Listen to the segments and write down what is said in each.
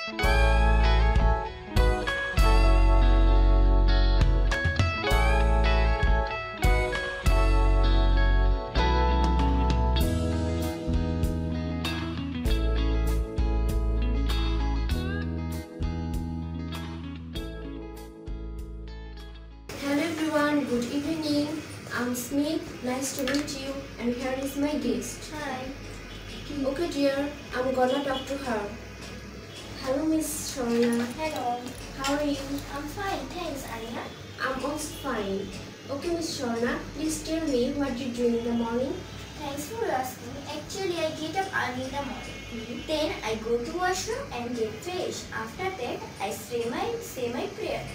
Hello everyone, good evening. I'm Smith. Nice to meet you. And here is my guest. Hi. Okay dear, I'm gonna talk to her. Hello Miss Sorna. Hello. How are you? I'm fine, thanks, Arya. I'm also fine. Okay Miss Sorna, please tell me what you do in the morning. Thanks for asking. Actually, I get up early in the morning. Then I go to washroom and get fresh. After that, I say my prayer.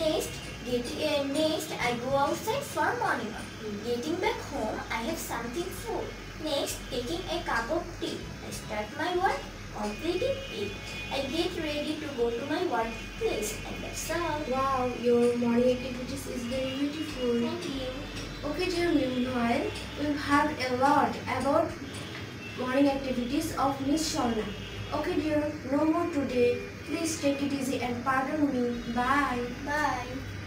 Next, I go outside for morning walk. Getting back home, I have something food. Next, taking a cup of tea. I start my work, completing it. I get ready to go to my workplace, and that's all. Wow, your morning activities is very beautiful. Thank you. Okay dear, meanwhile, we've heard a lot about morning activities of Miss Sorna. Okay dear, no more today. Please take it easy and pardon me. Bye. Bye.